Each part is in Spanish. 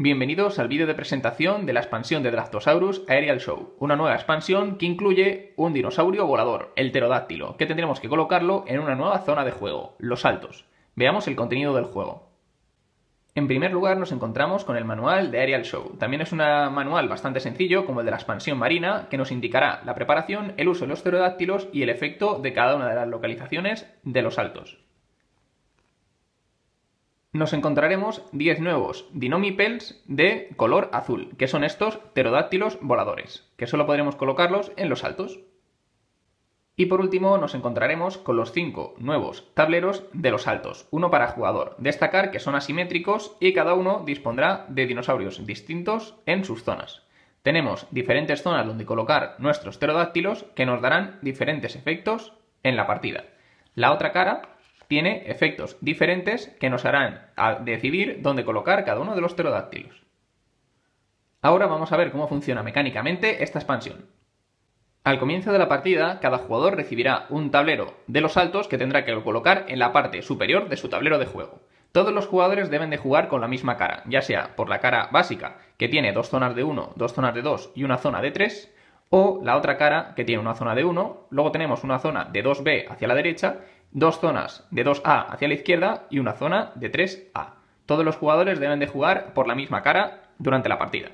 Bienvenidos al vídeo de presentación de la expansión de Drastosaurus Aerial Show, una nueva expansión que incluye un dinosaurio volador, el pterodáctilo, que tendremos que colocarlo en una nueva zona de juego, los saltos. Veamos el contenido del juego. En primer lugar nos encontramos con el manual de Aerial Show. También es un manual bastante sencillo como el de la expansión marina que nos indicará la preparación, el uso de los pterodáctilos y el efecto de cada una de las localizaciones de los saltos. Nos encontraremos 10 nuevos Dinomipels de color azul, que son estos pterodáctilos voladores, que solo podremos colocarlos en los saltos. Y por último nos encontraremos con los 5 nuevos tableros de los saltos, uno para jugador. Destacar que son asimétricos y cada uno dispondrá de dinosaurios distintos en sus zonas. Tenemos diferentes zonas donde colocar nuestros pterodáctilos que nos darán diferentes efectos en la partida. La otra cara tiene efectos diferentes que nos harán decidir dónde colocar cada uno de los pterodáctilos. Ahora vamos a ver cómo funciona mecánicamente esta expansión. Al comienzo de la partida, cada jugador recibirá un tablero de los saltos que tendrá que colocar en la parte superior de su tablero de juego. Todos los jugadores deben de jugar con la misma cara, ya sea por la cara básica, que tiene 2 zonas de 1, 2 zonas de 2 y una zona de 3, o la otra cara, que tiene una zona de 1, luego tenemos una zona de 2B hacia la derecha, 2 zonas de 2A hacia la izquierda y una zona de 3A. Todos los jugadores deben de jugar por la misma cara durante la partida.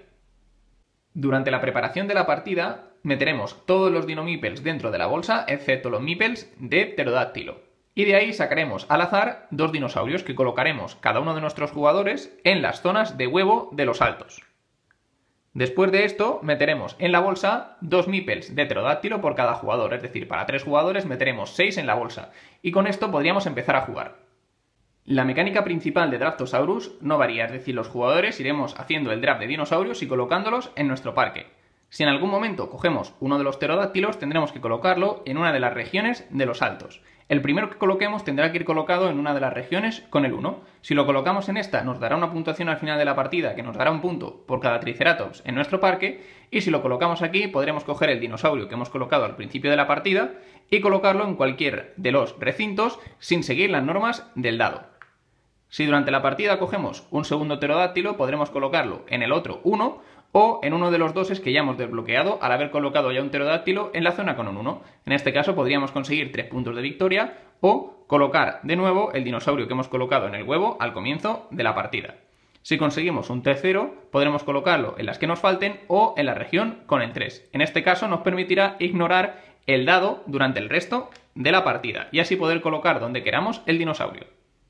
Durante la preparación de la partida meteremos todos los Dinomipels dentro de la bolsa, excepto los Mipels de pterodáctilo. Y de ahí sacaremos al azar 2 dinosaurios que colocaremos cada uno de nuestros jugadores en las zonas de huevo de los saltos. Después de esto meteremos en la bolsa 2 Mipels de pterodáctilo por cada jugador, es decir, para 3 jugadores meteremos 6 en la bolsa. Y con esto podríamos empezar a jugar. La mecánica principal de Drastosaurus no varía, es decir, los jugadores iremos haciendo el draft de dinosaurios y colocándolos en nuestro parque. Si en algún momento cogemos uno de los pterodáctilos, tendremos que colocarlo en una de las regiones de los saltos. El primero que coloquemos tendrá que ir colocado en una de las regiones con el 1. Si lo colocamos en esta, nos dará una puntuación al final de la partida que nos dará un punto por cada Triceratops en nuestro parque. Y si lo colocamos aquí, podremos coger el dinosaurio que hemos colocado al principio de la partida y colocarlo en cualquier de los recintos sin seguir las normas del dado. Si durante la partida cogemos un segundo pterodáctilo, podremos colocarlo en el otro 1 o en uno de los doses que ya hemos desbloqueado al haber colocado ya un pterodáctilo en la zona con un 1. En este caso podríamos conseguir 3 puntos de victoria o colocar de nuevo el dinosaurio que hemos colocado en el huevo al comienzo de la partida. Si conseguimos un tercero, podremos colocarlo en las que nos falten o en la región con el 3. En este caso nos permitirá ignorar el dado durante el resto de la partida y así poder colocar donde queramos el dinosaurio.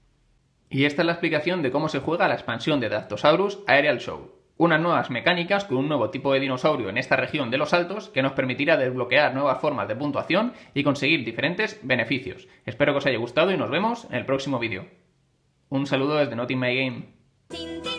Y esta es la explicación de cómo se juega la expansión de Drastosaurus Aerial Show. Unas nuevas mecánicas con un nuevo tipo de dinosaurio en esta región de los saltos que nos permitirá desbloquear nuevas formas de puntuación y conseguir diferentes beneficios. Espero que os haya gustado y nos vemos en el próximo vídeo. Un saludo desde Not In My Game.